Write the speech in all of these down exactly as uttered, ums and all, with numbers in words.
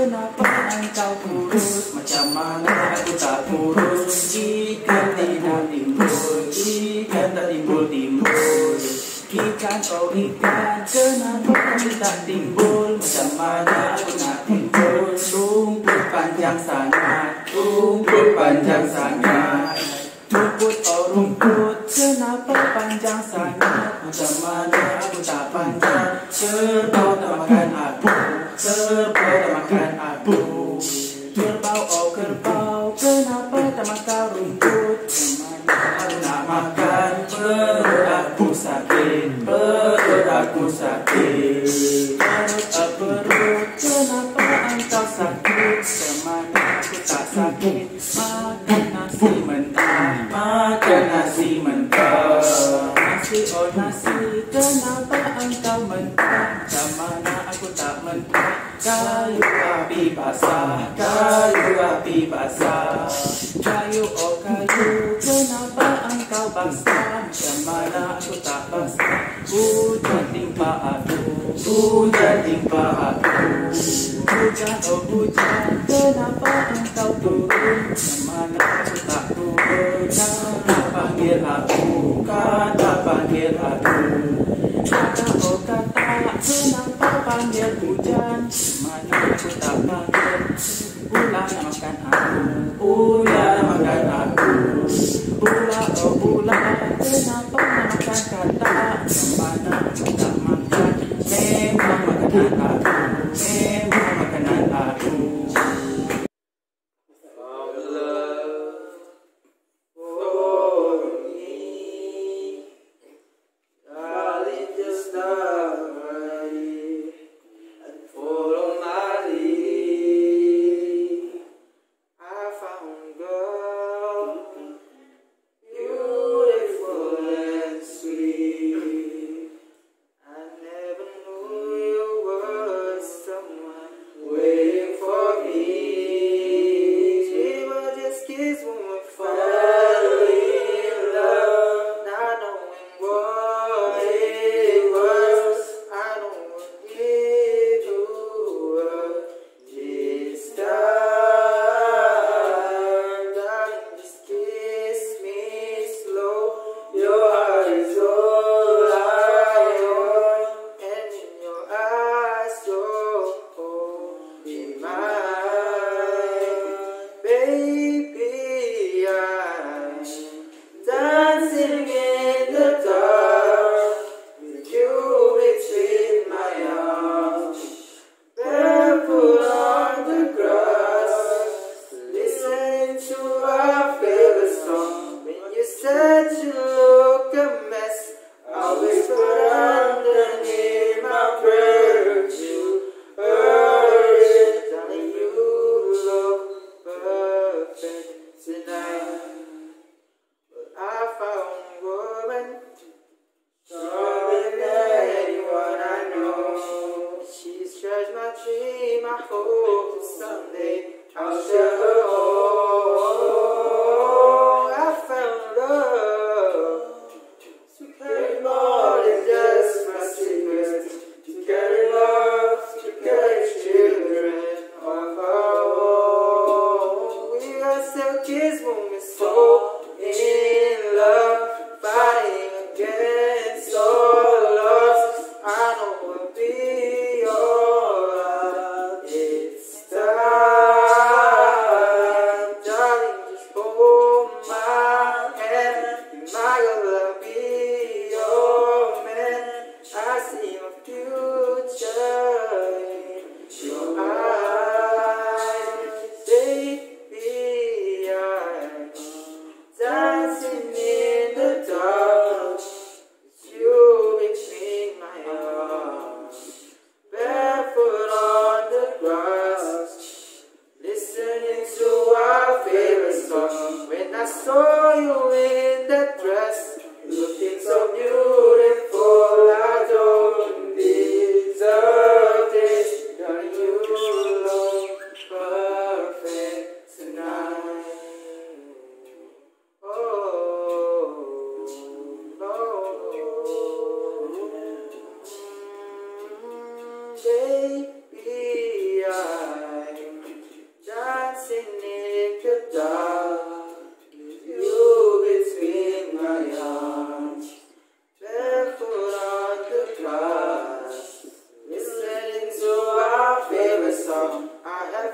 kenapa engkau kurus? Macam mana aku tak kurus jika tidak timbul, jika tak timbul-timbul. Ikan oh ikan, kenapa aku tak timbul? Macam mana aku nak timbul? Rumput panjang sangat, rumput panjang sangat. Rumput oh rumput, kenapa panjang sangat? Macam mana aku tak panjang? Kerbau tak makan aku, kerbau tak makan aku. Kerbau oh kerbau, kenapa tak makan rumput? Macam mana aku nak makan? Perut aku sakit, perut aku sakit. Perut oh perut, kenapa engkau sakit? Semana aku tak sakit. Makan nasi mentah, makan nasi mentah. Nasi oh nasi, kenapa engkau mentah? Macam mana aku tak mentah? Kayu api basah, kayu api basah. Kayu oh kayu, kenapa engkau basah? Macam mana aku tak basah? Hujan timpa aku, hujan timpa aku. Hujan oh hujan, kenapa engkau turun? Macam mana aku tak turun? Kata panggil aku, kata panggil aku. Kata oh kata, kenapa panggil hujan? Mana aku tak panggil? Ular nak makan aku, ular nak makan aku. Ular oh ular, kenapa nak makan kata? Mana aku tak makan? Memang makanan aku, memang makanan aku. Oh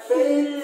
baby.